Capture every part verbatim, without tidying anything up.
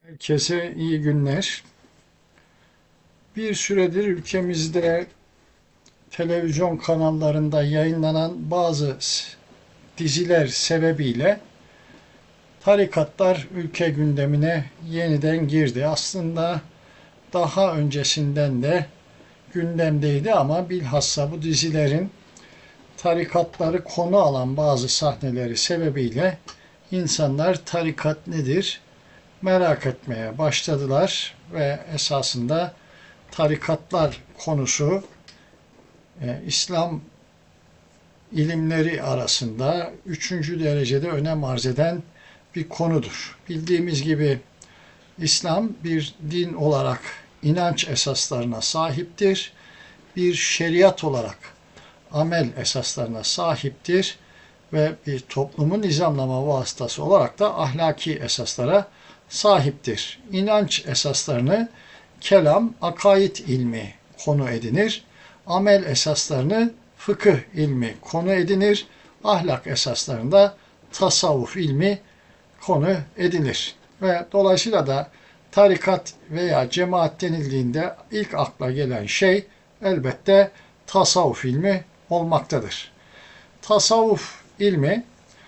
Herkese iyi günler. Bir süredir ülkemizde televizyon kanallarında yayınlanan bazı diziler sebebiyle tarikatlar ülke gündemine yeniden girdi. Aslında daha öncesinden de gündemdeydi ama bilhassa bu dizilerin tarikatları konu alan bazı sahneleri sebebiyle insanlar tarikat nedir merak etmeye başladılar ve esasında tarikatlar konusu e, İslam ilimleri arasında üçüncü derecede önem arz eden bir konudur. Bildiğimiz gibi İslam bir din olarak inanç esaslarına sahiptir. Bir şeriat olarak amel esaslarına sahiptir ve bir toplumun nizamlama vasıtası olarak da ahlaki esaslara sahiptir. İnanç esaslarını kelam, akaid ilmi konu edinir. Amel esaslarını fıkıh ilmi konu edinir. Ahlak esaslarında tasavvuf ilmi konu edilir. Ve dolayısıyla da tarikat veya cemaat denildiğinde ilk akla gelen şey elbette tasavvuf ilmi olmaktadır. Tasavvuf ilmi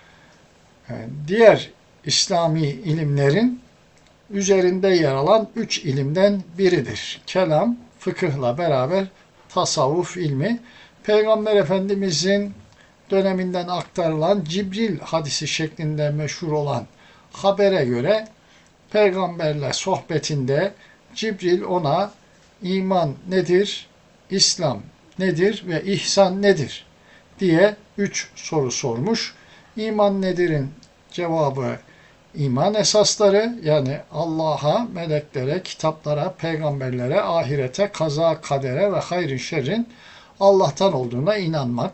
diğer İslami ilimlerin üzerinde yer alan üç ilimden biridir. Kelam, fıkıhla beraber tasavvuf ilmi, Peygamber Efendimizin döneminden aktarılan Cibril hadisi şeklinde meşhur olan habere göre peygamberle sohbetinde Cibril ona iman nedir, İslam nedir ve ihsan nedir diye üç soru sormuş. İman nedir'in cevabı iman esasları, yani Allah'a, meleklere, kitaplara, peygamberlere, ahirete, kaza, kadere ve hayrın şerrin Allah'tan olduğuna inanmak.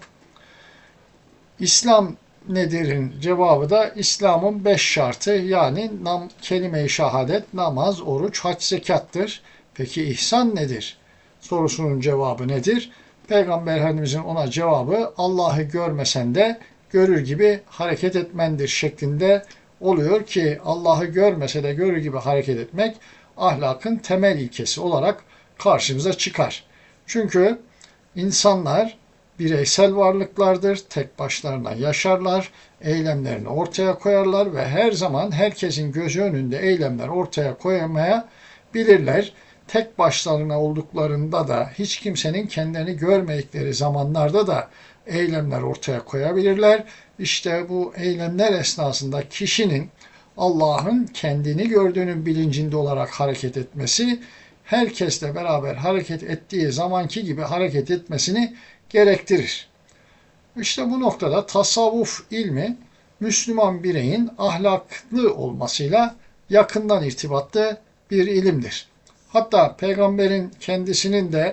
İslam nedir'in cevabı da İslam'ın beş şartı, yani nam, kelime-i şehadet, namaz, oruç, hac, zekattır. Peki ihsan nedir sorusunun cevabı nedir? Peygamber Efendimizin ona cevabı Allah'ı görmesen de görür gibi hareket etmendir şeklinde oluyor ki Allah'ı görmese de görür gibi hareket etmek ahlakın temel ilkesi olarak karşımıza çıkar. Çünkü insanlar bireysel varlıklardır, tek başlarına yaşarlar, eylemlerini ortaya koyarlar ve her zaman herkesin gözü önünde eylemler ortaya koyamaya bilirler. Tek başlarına olduklarında da hiç kimsenin kendilerini görmedikleri zamanlarda da eylemler ortaya koyabilirler. İşte bu eylemler esnasında kişinin Allah'ın kendini gördüğünün bilincinde olarak hareket etmesi, herkesle beraber hareket ettiği zamanki gibi hareket etmesini gerektirir. İşte bu noktada tasavvuf ilmi Müslüman bireyin ahlaklı olmasıyla yakından irtibatlı bir ilimdir. Hatta peygamberin kendisinin de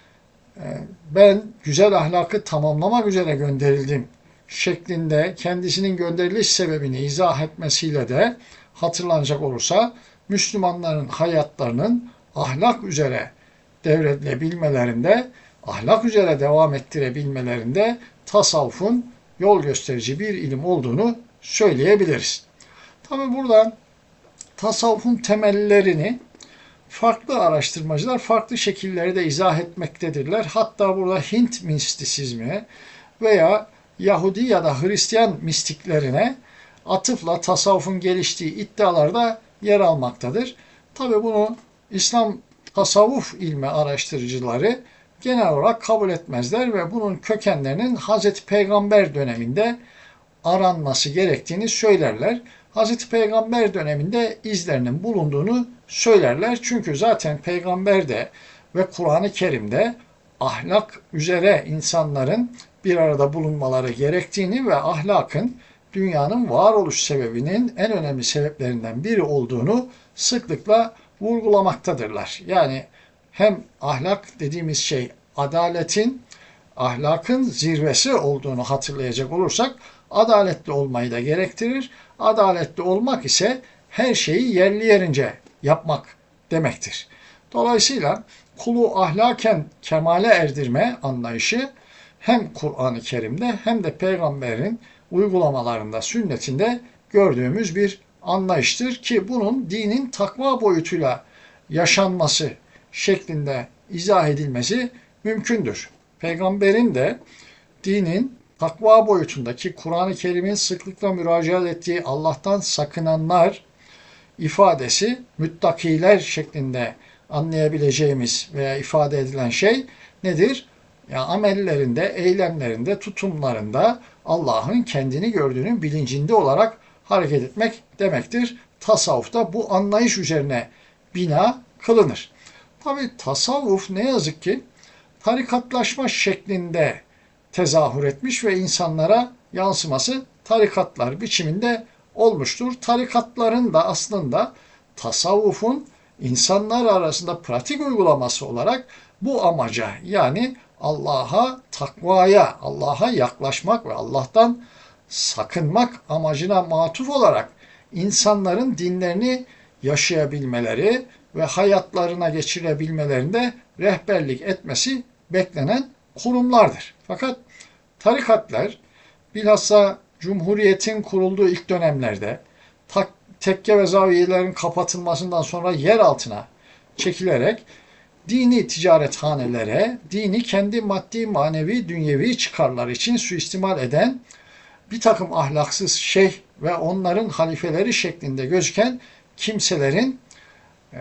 ben güzel ahlakı tamamlamak üzere gönderildim şeklinde kendisinin gönderiliş sebebini izah etmesiyle de hatırlanacak olursa Müslümanların hayatlarının ahlak üzere devredilebilmelerinde, ahlak üzere devam ettirebilmelerinde tasavvufun yol gösterici bir ilim olduğunu söyleyebiliriz. Tabi buradan tasavvufun temellerini farklı araştırmacılar farklı şekillerde izah etmektedirler. Hatta burada Hint mistisizmi veya Yahudi ya da Hristiyan mistiklerine atıfla tasavvufun geliştiği iddialarda yer almaktadır. Tabi bunu İslam tasavvuf ilmi araştırıcıları genel olarak kabul etmezler ve bunun kökenlerinin Hazreti Peygamber döneminde aranması gerektiğini söylerler. Hazreti Peygamber döneminde izlerinin bulunduğunu söylerler. Çünkü zaten Peygamber de ve Kur'an-ı Kerim'de ahlak üzere insanların bir arada bulunmaları gerektiğini ve ahlakın dünyanın varoluş sebebinin en önemli sebeplerinden biri olduğunu sıklıkla vurgulamaktadırlar. Yani hem ahlak dediğimiz şey adaletin, ahlakın zirvesi olduğunu hatırlayacak olursak adaletli olmayı da gerektirir. Adaletli olmak ise her şeyi yerli yerince yapmak demektir. Dolayısıyla kulu ahlaken kemale erdirme anlayışı hem Kur'an-ı Kerim'de hem de peygamberin uygulamalarında, sünnetinde gördüğümüz bir anlayıştır ki bunun dinin takva boyutuyla yaşanması şeklinde izah edilmesi mümkündür. Peygamberin de dinin takva boyutundaki Kur'an-ı Kerim'in sıklıkla müracaat ettiği Allah'tan sakınanlar ifadesi müttakiler şeklinde anlayabileceğimiz veya ifade edilen şey nedir? Ya amellerinde, eylemlerinde, tutumlarında Allah'ın kendini gördüğünün bilincinde olarak hareket etmek demektir. Tasavvufta bu anlayış üzerine bina kılınır. Tabi tasavvuf ne yazık ki tarikatlaşma şeklinde tezahür etmiş ve insanlara yansıması tarikatlar biçiminde olmuştur. Tarikatların da aslında tasavvufun insanlar arasında pratik uygulaması olarak bu amaca yani Allah'a, takvaya, Allah'a yaklaşmak ve Allah'tan sakınmak amacına matuf olarak insanların dinlerini yaşayabilmeleri ve hayatlarına geçirebilmelerinde rehberlik etmesi beklenen kurumlardır. Fakat tarikatlar bilhassa Cumhuriyet'in kurulduğu ilk dönemlerde tekke ve zaviyelerin kapatılmasından sonra yer altına çekilerek dini ticarethanelere, dini kendi maddi, manevi, dünyevi çıkarlar için suistimal eden bir takım ahlaksız şeyh ve onların halifeleri şeklinde gözüken kimselerin e,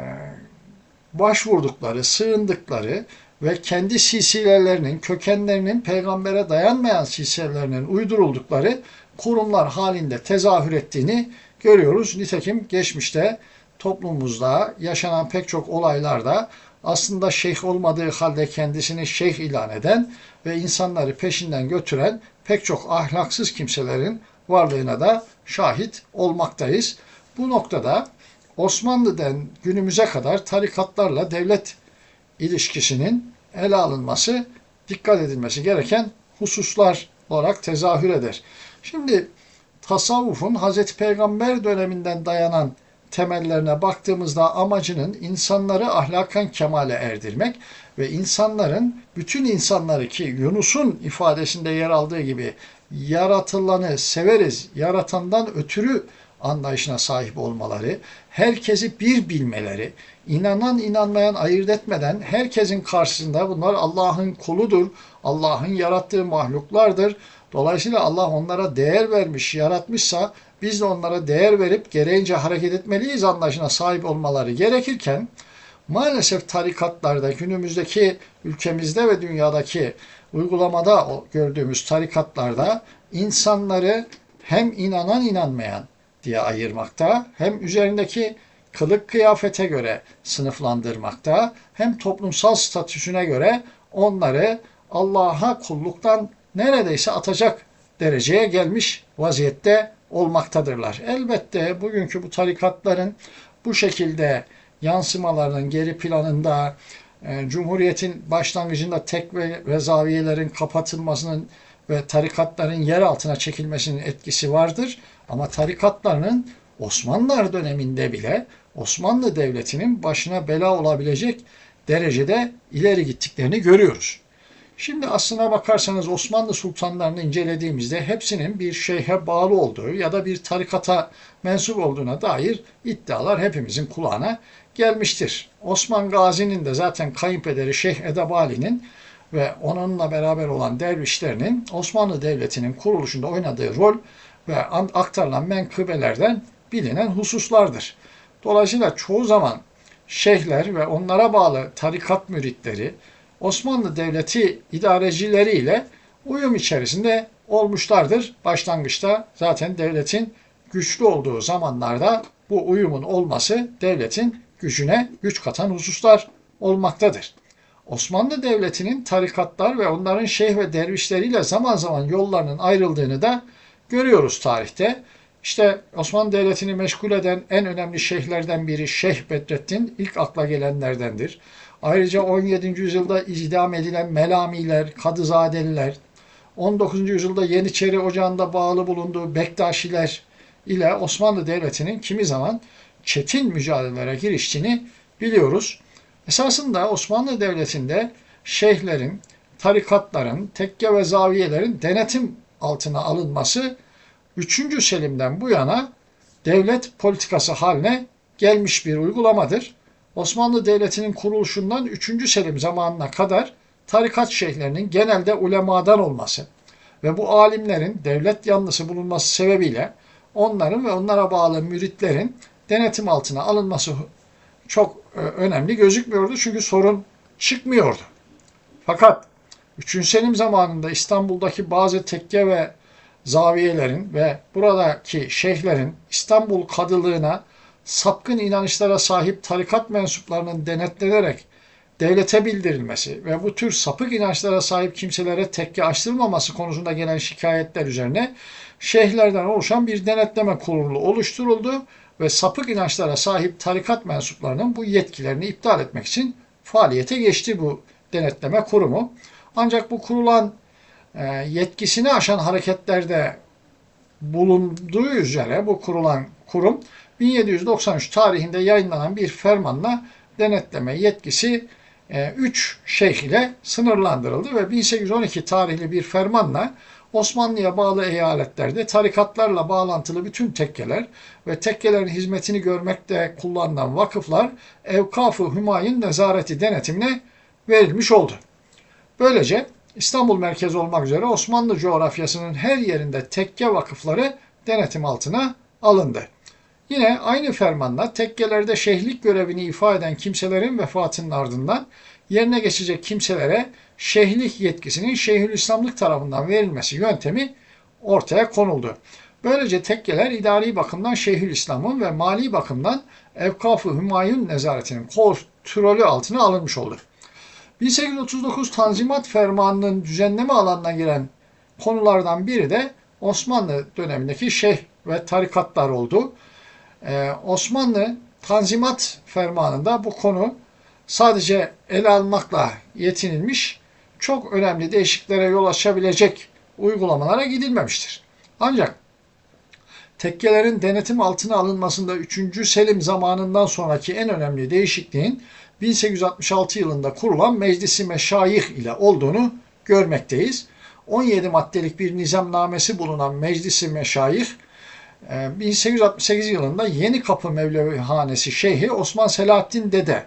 başvurdukları, sığındıkları ve kendi silsilelerinin, kökenlerinin peygambere dayanmayan silsilelerinin uyduruldukları kurumlar halinde tezahür ettiğini görüyoruz. Nitekim geçmişte toplumumuzda yaşanan pek çok olaylarda aslında şeyh olmadığı halde kendisini şeyh ilan eden ve insanları peşinden götüren pek çok ahlaksız kimselerin varlığına da şahit olmaktayız. Bu noktada Osmanlı'dan günümüze kadar tarikatlarla devlet ilişkisinin ele alınması, dikkat edilmesi gereken hususlar olarak tezahür eder. Şimdi tasavvufun Hazreti Peygamber döneminden dayanan temellerine baktığımızda amacının insanları ahlaken kemale erdirmek ve insanların, bütün insanları ki Yunus'un ifadesinde yer aldığı gibi yaratılanı severiz, yaratandan ötürü anlayışına sahip olmaları, herkesi bir bilmeleri, inanan inanmayan ayırt etmeden herkesin karşısında bunlar Allah'ın kuludur, Allah'ın yarattığı mahluklardır. Dolayısıyla Allah onlara değer vermiş, yaratmışsa biz de onlara değer verip gereğince hareket etmeliyiz anlayışına sahip olmaları gerekirken maalesef tarikatlarda günümüzdeki ülkemizde ve dünyadaki uygulamada gördüğümüz tarikatlarda insanları hem inanan inanmayan diye ayırmakta hem üzerindeki kılık kıyafete göre sınıflandırmakta hem toplumsal statüsüne göre onları Allah'a kulluktan neredeyse atacak dereceye gelmiş vaziyette olmaktadırlar. Elbette bugünkü bu tarikatların bu şekilde yansımalarının geri planında e, Cumhuriyet'in başlangıcında tek ve, ve zaviyelerin kapatılmasının ve tarikatların yer altına çekilmesinin etkisi vardır. Ama tarikatlarının Osmanlılar döneminde bile Osmanlı Devleti'nin başına bela olabilecek derecede ileri gittiklerini görüyoruz. Şimdi aslına bakarsanız Osmanlı sultanlarını incelediğimizde hepsinin bir şeyhe bağlı olduğu ya da bir tarikata mensup olduğuna dair iddialar hepimizin kulağına gelmiştir. Osman Gazi'nin de zaten kayınpederi Şeyh Edebali'nin ve onunla beraber olan dervişlerinin Osmanlı Devleti'nin kuruluşunda oynadığı rol ve aktarılan menkıbelerden bilinen hususlardır. Dolayısıyla çoğu zaman şeyhler ve onlara bağlı tarikat müritleri Osmanlı Devleti idarecileriyle uyum içerisinde olmuşlardır. Başlangıçta zaten devletin güçlü olduğu zamanlarda bu uyumun olması devletin gücüne güç katan hususlar olmaktadır. Osmanlı Devleti'nin tarikatlar ve onların şeyh ve dervişleriyle zaman zaman yollarının ayrıldığını da görüyoruz tarihte. İşte Osmanlı Devleti'ni meşgul eden en önemli şeyhlerden biri Şeyh Bedrettin ilk akla gelenlerdendir. Ayrıca on yedinci yüzyılda idam edilen Melamiler, Kadızadeliler, on dokuzuncu yüzyılda Yeniçeri Ocağı'nda bağlı bulunduğu Bektaşiler ile Osmanlı Devleti'nin kimi zaman çetin mücadelelere giriştiğini biliyoruz. Esasında Osmanlı Devleti'nde şeyhlerin, tarikatların, tekke ve zaviyelerin denetim altına alınması üçüncü Selim'den bu yana devlet politikası haline gelmiş bir uygulamadır. Osmanlı Devleti'nin kuruluşundan üçüncü Selim zamanına kadar tarikat şeyhlerinin genelde ulemadan olması ve bu alimlerin devlet yanlısı bulunması sebebiyle onların ve onlara bağlı müritlerin denetim altına alınması çok önemli gözükmüyordu. Çünkü sorun çıkmıyordu. Fakat üçüncü Selim zamanında İstanbul'daki bazı tekke ve zaviyelerin ve buradaki şeyhlerin İstanbul kadılığına sapkın inanışlara sahip tarikat mensuplarının denetlenerek devlete bildirilmesi ve bu tür sapık inançlara sahip kimselere tekke açtırılmaması konusunda gelen şikayetler üzerine şeyhlerden oluşan bir denetleme kurulu oluşturuldu ve sapık inançlara sahip tarikat mensuplarının bu yetkilerini iptal etmek için faaliyete geçti bu denetleme kurumu. Ancak bu kurulan yetkisini aşan hareketlerde bulunduğu üzere bu kurulan kurum bin yedi yüz doksan üç tarihinde yayınlanan bir fermanla denetleme yetkisi üç şeyh ile sınırlandırıldı ve bin sekiz yüz on iki tarihli bir fermanla Osmanlı'ya bağlı eyaletlerde tarikatlarla bağlantılı bütün tekkeler ve tekkelerin hizmetini görmekte kullanılan vakıflar Evkaf-ı Hümayun nezareti denetimine verilmiş oldu. Böylece İstanbul merkezi olmak üzere Osmanlı coğrafyasının her yerinde tekke vakıfları denetim altına alındı. Yine aynı fermanla tekkelerde şeyhlik görevini ifa eden kimselerin vefatının ardından yerine geçecek kimselere şeyhlik yetkisinin Şeyhülislamlık tarafından verilmesi yöntemi ortaya konuldu. Böylece tekkeler idari bakımdan Şeyhülislam'ın ve mali bakımdan Evkaf-ı Hümayun nezaretinin kontrolü altına alınmış oldu. bin sekiz yüz otuz dokuz Tanzimat Fermanı'nın düzenleme alanına giren konulardan biri de Osmanlı dönemindeki şeyh ve tarikatlar oldu. Ee, Osmanlı Tanzimat Fermanı'nda bu konu sadece ele almakla yetinilmiş, çok önemli değişikliklere yol açabilecek uygulamalara gidilmemiştir. Ancak tekkelerin denetim altına alınmasında üçüncü Selim zamanından sonraki en önemli değişikliğin bin sekiz yüz altmış altı yılında kurulan Meclis-i Meşayih ile olduğunu görmekteyiz. on yedi maddelik bir nizamnamesi bulunan Meclis-i Meşayih, bin sekiz yüz altmış sekiz yılında Yenikapı Mevlevihanesi Şeyhi Osman Selahaddin Dede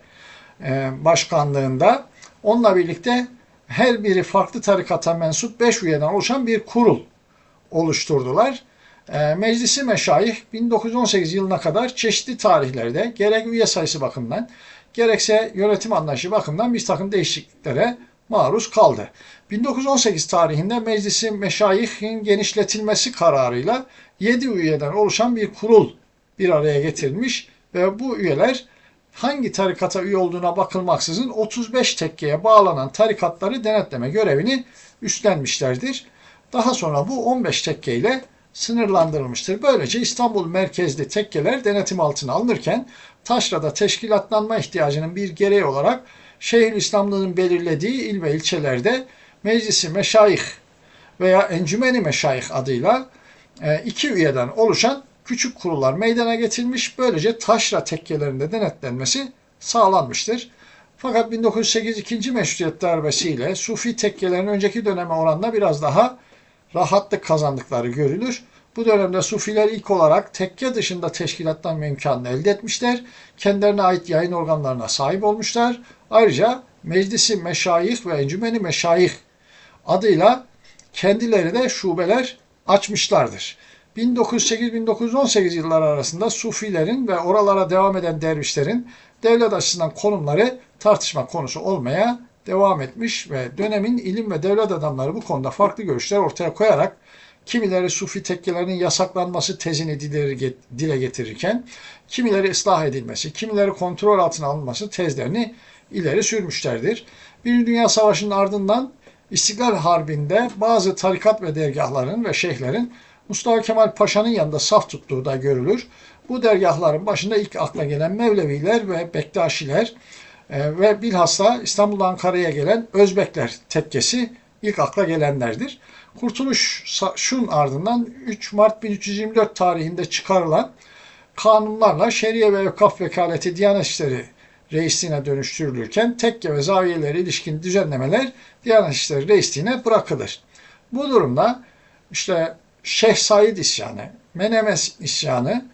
başkanlığında onunla birlikte her biri farklı tarikata mensup beş üyeden oluşan bir kurul oluşturdular. Meclis-i Meşayih bin dokuz yüz on sekiz yılına kadar çeşitli tarihlerde gerek üye sayısı bakımından gerekse yönetim anlayışı bakımından bir takım değişikliklere maruz kaldı. bin dokuz yüz on sekiz tarihinde Meclis-i Meşayih'in genişletilmesi kararıyla yedi üyeden oluşan bir kurul bir araya getirilmiş ve bu üyeler hangi tarikata üye olduğuna bakılmaksızın otuz beş tekkeye bağlanan tarikatları denetleme görevini üstlenmişlerdir. Daha sonra bu on beş tekke ile sınırlandırılmıştır. Böylece İstanbul merkezli tekkeler denetim altına alınırken taşrada teşkilatlanma ihtiyacının bir gereği olarak Şeyhülislamlığın belirlediği il ve ilçelerde Meclis-i Meşayih veya Encümeni Meşayih adıyla iki üyeden oluşan küçük kurullar meydana getirilmiş. Böylece taşra tekkelerinde denetlenmesi sağlanmıştır. Fakat bin dokuz yüz sekiz ikinci Meşrutiyet darbesiyle Sufi tekkelerin önceki döneme oranla biraz daha rahatlık kazandıkları görülür. Bu dönemde Sufiler ilk olarak tekke dışında teşkilatlanma imkanını elde etmişler. Kendilerine ait yayın organlarına sahip olmuşlar. Ayrıca Meclis-i Meşayih ve Encümeni Meşayih adıyla kendileri de şubeler açmışlardır. bin dokuz yüz sekiz bin dokuz yüz on sekiz yılları arasında Sufilerin ve oralara devam eden dervişlerin devlet açısından konumları tartışma konusu olmaya devam etmiş ve dönemin ilim ve devlet adamları bu konuda farklı görüşler ortaya koyarak kimileri Sufi tekkelerinin yasaklanması tezini dile getirirken kimileri ıslah edilmesi, kimileri kontrol altına alınması tezlerini ileri sürmüşlerdir. Birinci Dünya Savaşı'nın ardından İstiklal Harbi'nde bazı tarikat ve dergahların ve şeyhlerin Mustafa Kemal Paşa'nın yanında saf tuttuğu da görülür. Bu dergahların başında ilk akla gelen Mevleviler ve Bektaşiler e, ve bilhassa İstanbul'dan Ankara'ya gelen Özbekler tekkesi ilk akla gelenlerdir. Kurtuluşun ardından üç Mart bin üç yüz yirmi dört tarihinde çıkarılan kanunlarla şeriye ve evkaf vekaleti Diyanet İşleri Reisliğine dönüştürülürken tekke ve zaviyelere ilişkin düzenlemeler Diyanet İşleri Reisliğine bırakılır. Bu durumda işte Şeyh Said isyanı, Menemes isyanı,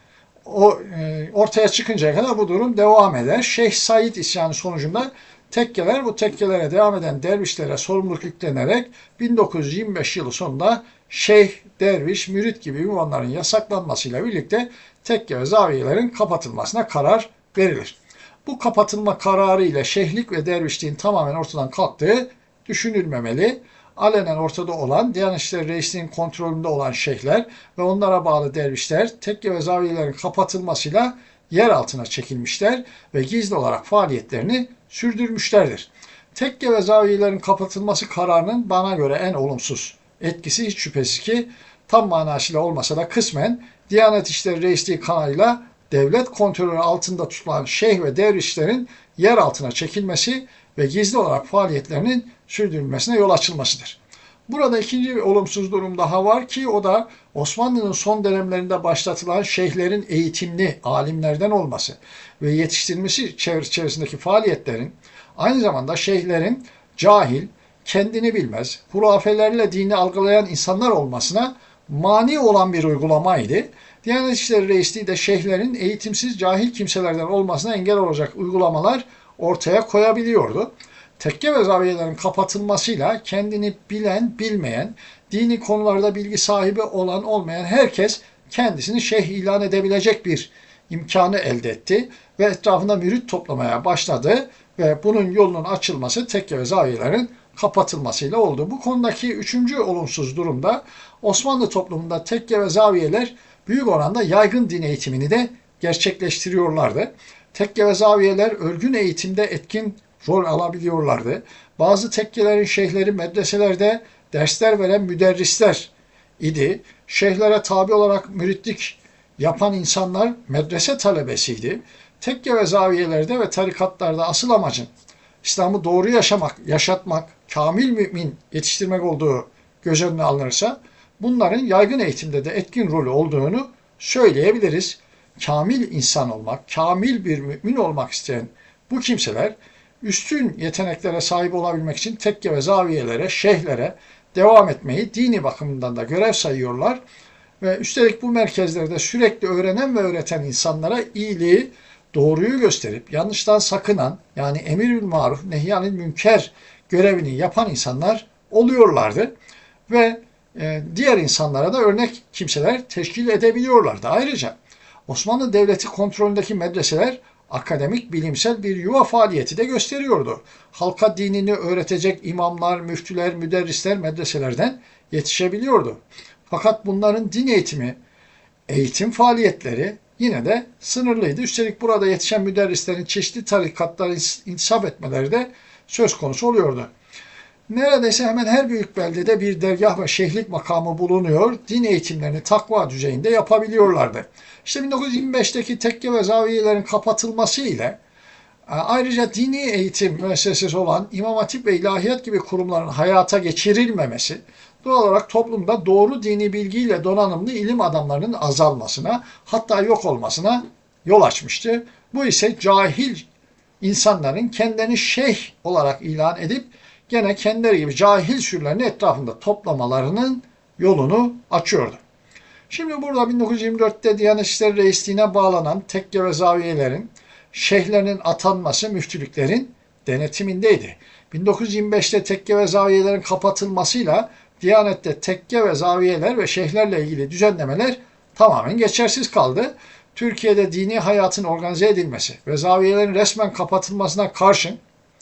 o e, ortaya çıkıncaya kadar bu durum devam eder. Şeyh Said isyanı sonucunda tekkeler bu tekkelere devam eden dervişlere sorumluluk yüklenerek bin dokuz yüz yirmi beş yılı sonunda şeyh, derviş, mürit gibi ünvanların yasaklanmasıyla birlikte tekke ve zaviyelerin kapatılmasına karar verilir. Bu kapatılma kararı ile şeyhlik ve dervişliğin tamamen ortadan kalktığı düşünülmemeli. Alenen ortada olan, Diyanet İşleri Reisliği'nin kontrolünde olan şeyhler ve onlara bağlı dervişler tekke ve zaviyelerin kapatılmasıyla yer altına çekilmişler ve gizli olarak faaliyetlerini sürdürmüşlerdir. Tekke ve zaviyelerin kapatılması kararının bana göre en olumsuz etkisi hiç şüphesiz ki tam manasıyla olmasa da kısmen Diyanet İşleri Reisliği kanalıyla devlet kontrolü altında tutulan şeyh ve dervişlerin yer altına çekilmesi ve gizli olarak faaliyetlerinin sürdürülmesine yol açılmasıdır. Burada ikinci bir olumsuz durum daha var ki o da Osmanlı'nın son dönemlerinde başlatılan şeyhlerin eğitimli alimlerden olması ve yetiştirilmesi çevresindeki faaliyetlerin aynı zamanda şeyhlerin cahil, kendini bilmez, hurafelerle dini algılayan insanlar olmasına mani olan bir uygulamaydı. Diyanet İşleri Reisliği de şeyhlerin eğitimsiz cahil kimselerden olmasına engel olacak uygulamalar ortaya koyabiliyordu. Tekke ve zaviyelerin kapatılmasıyla kendini bilen, bilmeyen, dini konularda bilgi sahibi olan, olmayan herkes kendisini şeyh ilan edebilecek bir imkanı elde etti ve etrafında mürit toplamaya başladı ve bunun yolunun açılması tekke ve zaviyelerin kapatılmasıyla oldu. Bu konudaki üçüncü olumsuz durumda Osmanlı toplumunda tekke ve zaviyeler büyük oranda yaygın din eğitimini de gerçekleştiriyorlardı. Tekke ve zaviyeler örgün eğitimde etkin rol alabiliyorlardı. Bazı tekkelerin şeyhleri medreselerde dersler veren müderrisler idi. Şeyhlere tabi olarak müritlik yapan insanlar medrese talebesiydi. Tekke ve zaviyelerde ve tarikatlarda asıl amacın İslam'ı doğru yaşamak, yaşatmak, kamil mümin yetiştirmek olduğu göz önüne alınırsa bunların yaygın eğitimde de etkin rolü olduğunu söyleyebiliriz. Kamil insan olmak, kamil bir mümin olmak isteyen bu kimseler üstün yeteneklere sahip olabilmek için tekke ve zaviyelere, şeyhlere devam etmeyi dini bakımından da görev sayıyorlar. Ve üstelik bu merkezlerde sürekli öğrenen ve öğreten insanlara iyiliği, doğruyu gösterip yanlıştan sakınan yani emirül maruf, nehyanil münker görevini yapan insanlar oluyorlardı. Ve e, diğer insanlara da örnek kimseler teşkil edebiliyorlardı. Ayrıca Osmanlı Devleti kontrolündeki medreseler akademik, bilimsel bir yuva faaliyeti de gösteriyordu. Halka dinini öğretecek imamlar, müftüler, müderrisler medreselerden yetişebiliyordu. Fakat bunların din eğitimi, eğitim faaliyetleri yine de sınırlıydı. Üstelik burada yetişen müderrislerin çeşitli tarikatlara intisap etmeleri de söz konusu oluyordu. Neredeyse hemen her büyük beldede bir dergah ve şeyhlik makamı bulunuyor. Din eğitimlerini takva düzeyinde yapabiliyorlardı. İşte bin dokuz yüz yirmi beşteki tekke ve zaviyelerin kapatılması ile ayrıca dini eğitim müessesesi olan İmam Hatip ve İlahiyat gibi kurumların hayata geçirilmemesi doğal olarak toplumda doğru dini bilgiyle donanımlı ilim adamlarının azalmasına hatta yok olmasına yol açmıştı. Bu ise cahil insanların kendini şeyh olarak ilan edip gene kendileri gibi cahil sürülerini etrafında toplamalarının yolunu açıyordu. Şimdi burada bin dokuz yüz yirmi dörtte Diyanet İşleri Reisliği'ne bağlanan tekke ve zaviyelerin, şeyhlerinin atanması müftülüklerin denetimindeydi. bin dokuz yüz yirmi beşte tekke ve zaviyelerin kapatılmasıyla Diyanet'te tekke ve zaviyeler ve şeyhlerle ilgili düzenlemeler tamamen geçersiz kaldı. Türkiye'de dini hayatın organize edilmesi ve zaviyelerin resmen kapatılmasına karşın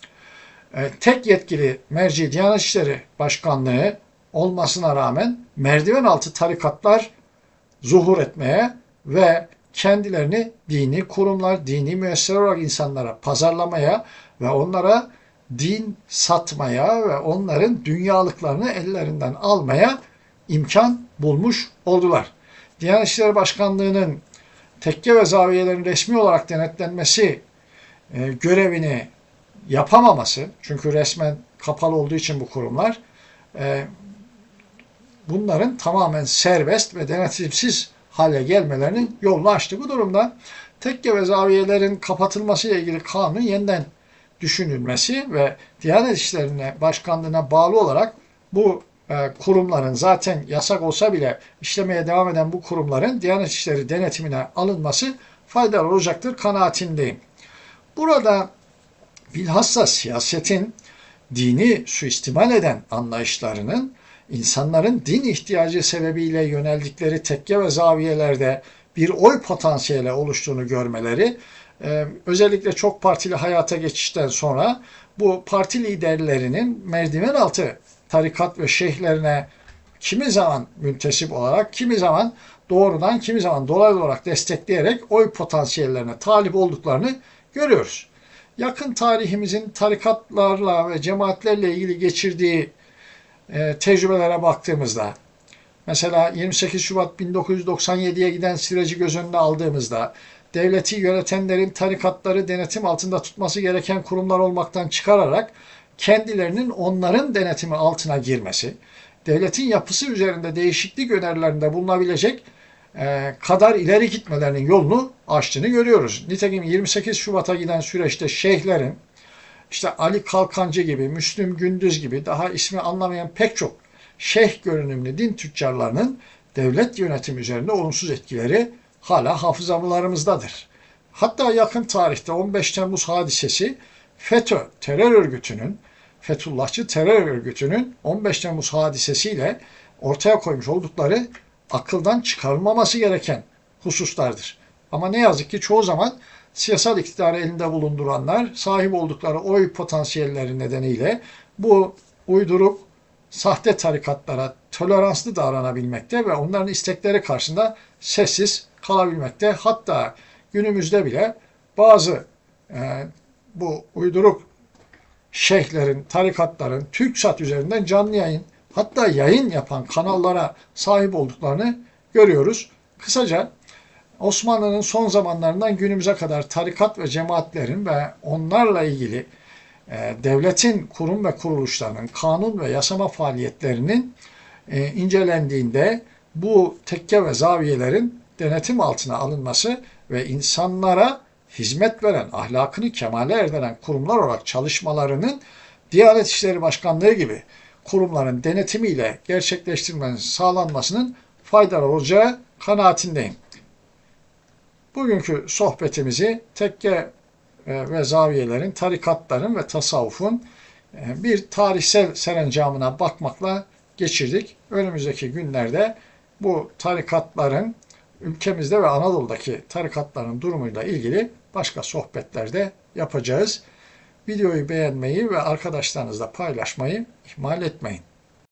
tek yetkili merci Diyanet İşleri Başkanlığı olmasına rağmen merdiven altı tarikatlar zuhur etmeye ve kendilerini dini kurumlar, dini müesseseler olarak insanlara pazarlamaya ve onlara din satmaya ve onların dünyalıklarını ellerinden almaya imkan bulmuş oldular. Diyanet İşleri Başkanlığı'nın tekke ve zaviyelerin resmi olarak denetlenmesi e, görevini yapamaması, çünkü resmen kapalı olduğu için bu kurumlar, e, bunların tamamen serbest ve denetimsiz hale gelmelerinin yolunu açtı. Bu durumda tekke ve zaviyelerin kapatılması ile ilgili kanun yeniden düşünülmesi ve Diyanet İşleri Başkanlığı'na bağlı olarak bu e, kurumların zaten yasak olsa bile işlemeye devam eden bu kurumların Diyanet İşleri denetimine alınması faydalı olacaktır kanaatindeyim. Burada bilhassa siyasetin dini suistimal eden anlayışlarının insanların din ihtiyacı sebebiyle yöneldikleri tekke ve zaviyelerde bir oy potansiyeli oluştuğunu görmeleri, özellikle çok partili hayata geçişten sonra bu parti liderlerinin merdiven altı tarikat ve şeyhlerine kimi zaman müntesip olarak, kimi zaman doğrudan, kimi zaman dolaylı olarak destekleyerek oy potansiyellerine talip olduklarını görüyoruz. Yakın tarihimizin tarikatlarla ve cemaatlerle ilgili geçirdiği e, tecrübelere baktığımızda, mesela yirmi sekiz Şubat bin dokuz yüz doksan yediye giden süreci göz önüne aldığımızda, devleti yönetenlerin tarikatları denetim altında tutması gereken kurumlar olmaktan çıkararak kendilerinin onların denetimi altına girmesi, devletin yapısı üzerinde değişiklik önerilerinde bulunabilecek e, kadar ileri gitmelerinin yolunu açtığını görüyoruz. Nitekim yirmi sekiz Şubat'a giden süreçte şeyhlerin, işte Ali Kalkancı gibi, Müslüm Gündüz gibi daha ismi anlamayan pek çok şeyh görünümlü din tüccarlarının devlet yönetimi üzerinde olumsuz etkileri hala hafızalarımızdadır. Hatta yakın tarihte on beş Temmuz hadisesi FETÖ terör örgütünün, Fethullahçı terör örgütünün on beş Temmuz hadisesiyle ortaya koymuş oldukları akıldan çıkarılmaması gereken hususlardır. Ama ne yazık ki çoğu zaman siyasal iktidarı elinde bulunduranlar sahip oldukları oy potansiyelleri nedeniyle bu uyduruk sahte tarikatlara toleranslı davranabilmekte ve onların istekleri karşısında sessiz kalabilmekte. Hatta günümüzde bile bazı e, bu uyduruk şeyhlerin, tarikatların TürkSat üzerinden canlı yayın, hatta yayın yapan kanallara sahip olduklarını görüyoruz. Kısaca Osmanlı'nın son zamanlarından günümüze kadar tarikat ve cemaatlerin ve onlarla ilgili e, devletin kurum ve kuruluşlarının kanun ve yasama faaliyetlerinin e, incelendiğinde bu tekke ve zaviyelerin denetim altına alınması ve insanlara hizmet veren, ahlakını kemale erdiren kurumlar olarak çalışmalarının Diyanet İşleri Başkanlığı gibi kurumların denetimiyle gerçekleştirilmesinin sağlanmasının faydalı olacağı kanaatindeyim. Bugünkü sohbetimizi tekke ve zaviyelerin, tarikatların ve tasavvufun bir tarihsel serencamına bakmakla geçirdik. Önümüzdeki günlerde bu tarikatların, ülkemizde ve Anadolu'daki tarikatların durumuyla ilgili başka sohbetlerde yapacağız. Videoyu beğenmeyi ve arkadaşlarınızla paylaşmayı ihmal etmeyin.